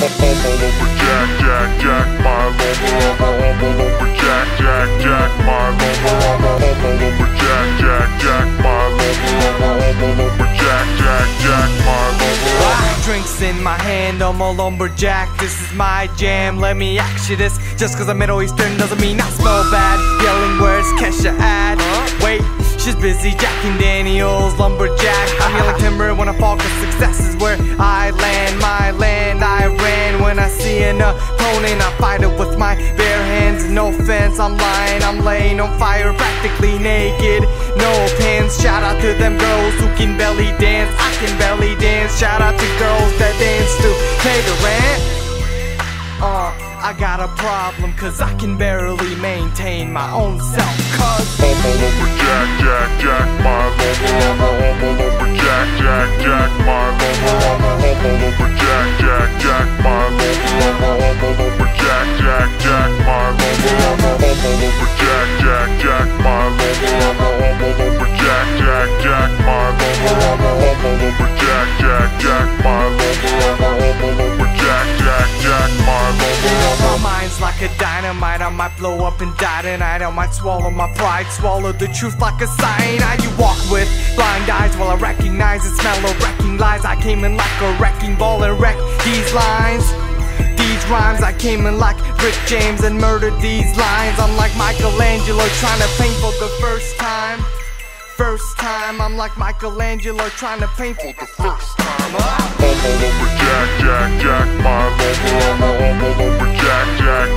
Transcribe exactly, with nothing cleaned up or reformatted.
Jack, Jack, Jack, my lover. I'm all over Jack, Jack, Jack, my lover. I'm all over Jack, Jack, Jack, my lover. I'm all over Jack, Jack, Jack, my lover. Drinks in my hand, I'm a lumberjack. This is my jam, let me ask you this. Just cause I'm Middle Eastern doesn't mean I smell bad. Yelling words, Kesha ad. Wait, she's busy jacking Daniels, lumberjack. I'm yelling timber when I fall, cause success is where I land. My land, I ran. When I see an opponent, I fight it with my bare hands. No offense, I'm lying, I'm laying on fire, practically naked, no pants. Shout out to them girls who can belly dance. I can belly dance. Shout out to girls that dance to K-Durant. Uh, I got a problem, cause I can barely maintain my own self. Cause I'm all over Jack, Jack, Jack, my lover. I'm all over Jack, Jack, Jack, my lover. I'm all over Jack, Jack, Jack, my lover. I'm all over Jack, Jack, Jack, my lover. I'm all over Jack, Jack, Jack, my lover. I'm all over Jack, Jack, Jack, my lover. I'm all over Jack, Jack, Jack, my lover. I'm all over Jack, Jack, Jack, my lover. my mind's like a dynamite, I might blow up and die tonight. I might swallow my pride, swallow the truth like a cyanide. You walk with blind eyes while I recognize and smell of wrecking lies. I came in like a wrecking ball and wrecked these lines, these rhymes. I came in like Rick James and murdered these lines. I'm like Michelangelo trying to paint for the first time. First time, I'm like Michelangelo trying to paint for the first time. I'm all over Jack, Jack, Jack, my lover. I'm all over Jack, Jack,